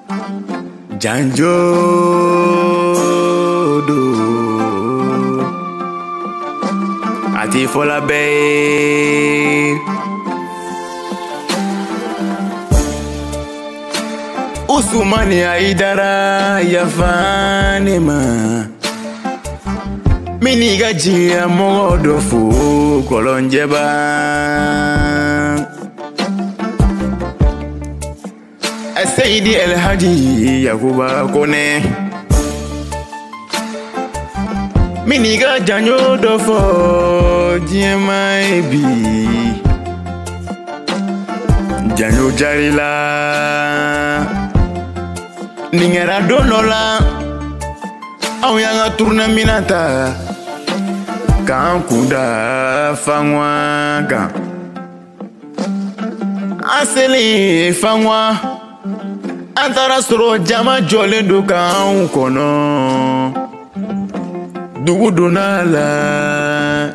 Janjodo ati fola be Usumani aidara yafane ma Miniga jia modo fu kolonjeba Asayidi elhadj Yacouba Koné Miniga janyo dofo diema ebi Janyo jarila Ningera donola Au yanga turna minata Kan kuda fangwa kan Aseli fangwa Antara soro jama jole do kan kono Dugu donala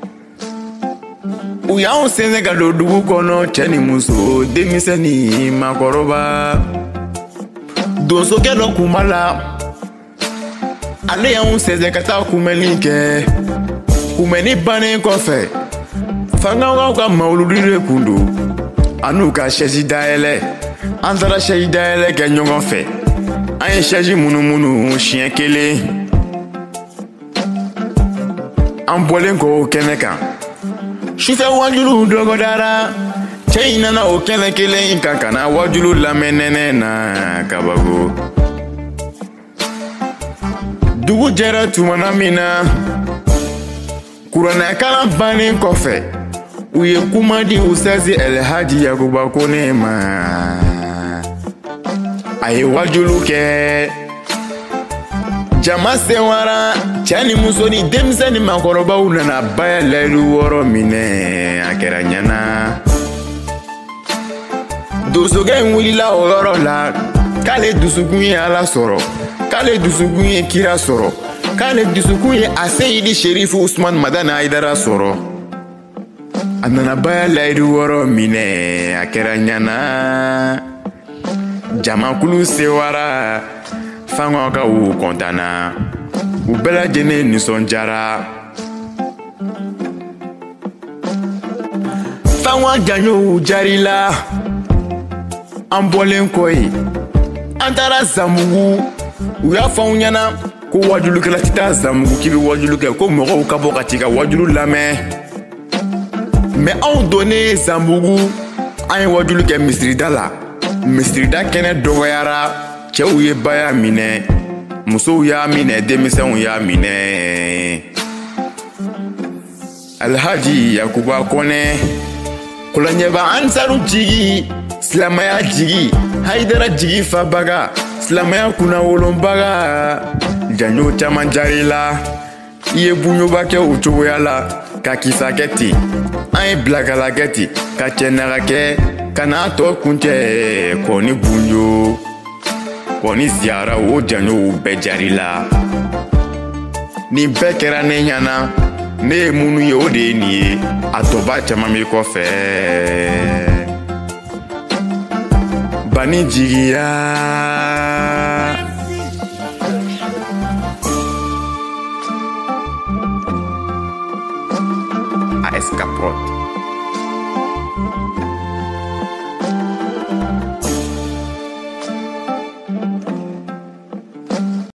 Uya sene ga do dugu kono cheni muso demiseni makoroba Donso ke do kumala Ale ya seze kata kumelike Kumeni bane kofe Fanga waka mauludire kundu Anuka shezi daele Antara shezi daele ke nyongon fe Aye shezi munu chien kele Ambolen ko keneka Shife wajulu dogodara Chaina na okene kele inkakana wajulu lamenene na kabago Dugu jera tumana mina Kurana kala bani kofe Uye kumadi usazi elhadj Yacouba Koné ma Aye wajulu ke Jama sewara Chani musoni demsani makoroba unana baya lailu woro mine akera nyana Dosoge nwilila oyoro la Kale dusukunye ala soro Kale dusukunye kira soro Kale dusukunye asayidi sherifu Usman madana aidara soro Anana baya lailu woro mine akera nyana Jama kulu sewara Fangwa ka u kontana U bela jene nisonjara Fangwa janyo u jarila Ambolen koi Antara zamugu U ya faunyana Ko wajulu ke la tita zamugu Kibi wajulu ke ko moko ukabo katika wajulu lame Me au donne zamugu Aye wajulu ke misridala Misrida kene dogoyara Chew ye baya mine Muso ya mine demisen ya mine elhadj Yacouba Koné Kulanyeba ansaru jigi Silamaya jigi Haidara jigi fabaga Silamaya kuna wolombaga Janyo chaman jarila Iye bunyoba ke uchogoyala Kakisa keti Aye blagala keti Kachenara ke Kana to kunche Koni bunyo Koni ziara o janyo bejarila Ni bekera ne nyana Ne munu ye o de ni Atoba chama mi kofe Bani jigia